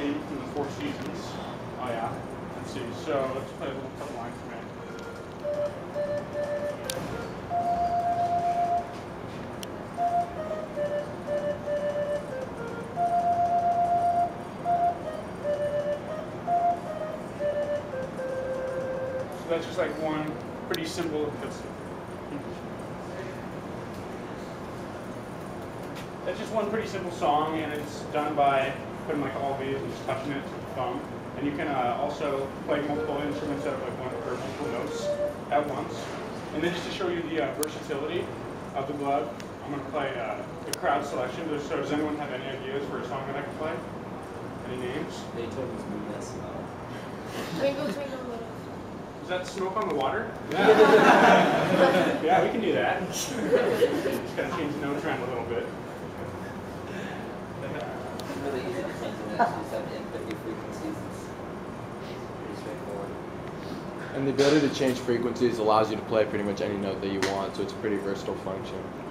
theme from the Four Seasons. Oh yeah. Let's see. So let's play a little couple lines from it. So that's just like one pretty simple. That's just one pretty simple song, and it's done by putting like all these and just touching it to the thumb. And you can also play multiple instruments out of like one or multiple notes at once. And then just to show you the versatility of the glove, I'm going to play the crowd selection. So does anyone have any ideas for a song that I can play? Any names? Beethoven's Moonless. Twinkle, twinkle, little. Is that Smoke on the Water? Yeah. Yeah, we can do that. Just gotta change the note trend a little bit. It's really easy to change the notes. You just have to input your frequencies. It's pretty straightforward. And the ability to change frequencies allows you to play pretty much any note that you want, so it's a pretty versatile function.